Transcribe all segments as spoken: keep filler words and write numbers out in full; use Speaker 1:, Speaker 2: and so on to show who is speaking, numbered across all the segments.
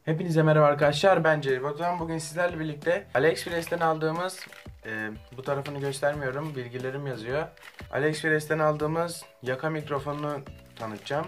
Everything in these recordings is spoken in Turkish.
Speaker 1: Hepinize merhaba arkadaşlar, ben Celil Batuhan. Bugün sizlerle birlikte AliExpress'ten aldığımız, e, bu tarafını göstermiyorum, bilgilerim yazıyor. AliExpress'ten aldığımız yaka mikrofonunu tanıtacağım.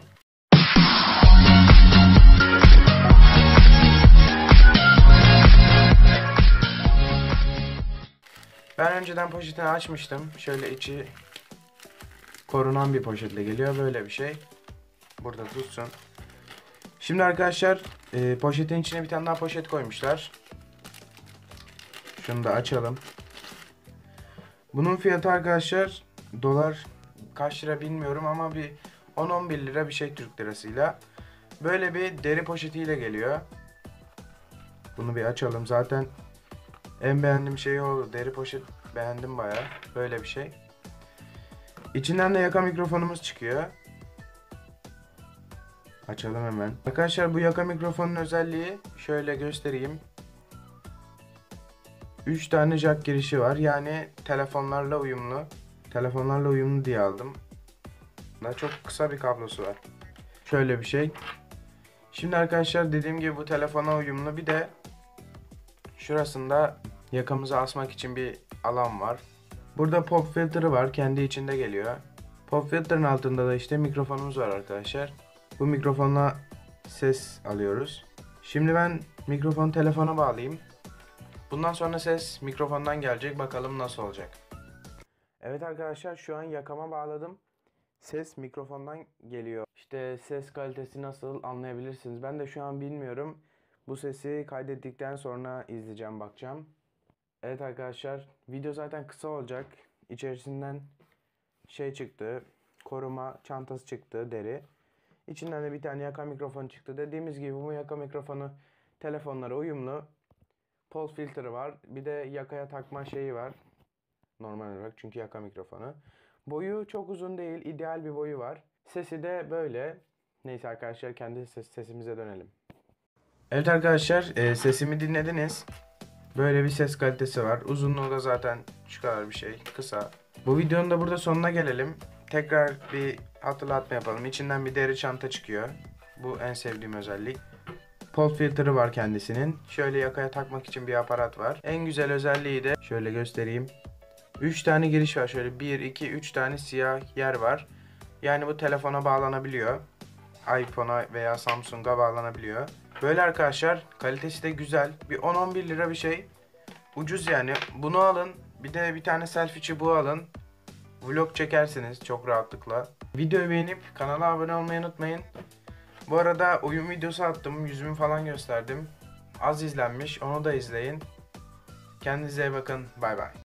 Speaker 1: Ben önceden poşetini açmıştım. Şöyle içi korunan bir poşetle geliyor, böyle bir şey. Burada tutsun. Şimdi arkadaşlar, e, poşetin içine bir tane daha poşet koymuşlar. Şunu da açalım. Bunun fiyatı arkadaşlar, dolar kaç lira bilmiyorum ama bir on on bir lira bir şey Türk lirasıyla. Böyle bir deri poşetiyle geliyor. Bunu bir açalım. Zaten en beğendiğim şey oldu. Deri poşet beğendim bayağı. Böyle bir şey. İçinden de yaka mikrofonumuz çıkıyor. Açalım hemen. Arkadaşlar, bu yaka mikrofonun özelliği şöyle göstereyim. üç tane jack girişi var. Yani telefonlarla uyumlu. Telefonlarla uyumlu diye aldım. Daha çok kısa bir kablosu var. Şöyle bir şey. Şimdi arkadaşlar, dediğim gibi bu telefona uyumlu. Bir de şurasında yakamızı asmak için bir alan var. Burada pop filter'ı var. Kendi içinde geliyor. Pop filter'ın altında da işte mikrofonumuz var arkadaşlar. Bu mikrofonla ses alıyoruz. Şimdi ben mikrofonu telefona bağlayayım. Bundan sonra ses mikrofondan gelecek. Bakalım nasıl olacak. Evet arkadaşlar, şu an yakama bağladım. Ses mikrofondan geliyor. İşte ses kalitesi nasıl anlayabilirsiniz. Ben de şu an bilmiyorum. Bu sesi kaydettikten sonra izleyeceğim, bakacağım. Evet arkadaşlar, video zaten kısa olacak. İçerisinden şey çıktı. Koruma çantası çıktı, deri. İçinden de bir tane yaka mikrofon çıktı. Dediğimiz gibi bu yaka mikrofonu telefonlara uyumlu. Pulse filtre var. Bir de yakaya takma şeyi var. Normal olarak, çünkü yaka mikrofonu. Boyu çok uzun değil. İdeal bir boyu var. Sesi de böyle. Neyse arkadaşlar, kendi ses, sesimize dönelim. Evet arkadaşlar, e, sesimi dinlediniz. Böyle bir ses kalitesi var. Uzunluğu da zaten şu kadar bir şey. Kısa. Bu videonun da burada sonuna gelelim. Tekrar bir hatırlatma yapalım. İçinden bir deri çanta çıkıyor. Bu en sevdiğim özellik. Pop filtre var kendisinin. Şöyle yakaya takmak için bir aparat var. En güzel özelliği de şöyle göstereyim. üç tane giriş var. Şöyle bir, iki, üç tane siyah yer var. Yani bu telefona bağlanabiliyor. iPhone'a veya Samsung'a bağlanabiliyor. Böyle arkadaşlar, kalitesi de güzel. Bir on on bir lira bir şey. Ucuz yani. Bunu alın. Bir de bir tane selfie çubuğu alın. Vlog çekersiniz çok rahatlıkla. Videoyu beğenip kanala abone olmayı unutmayın. Bu arada oyun videosu attım. Yüzümü falan gösterdim. Az izlenmiş. Onu da izleyin. Kendinize iyi bakın. Bay bay.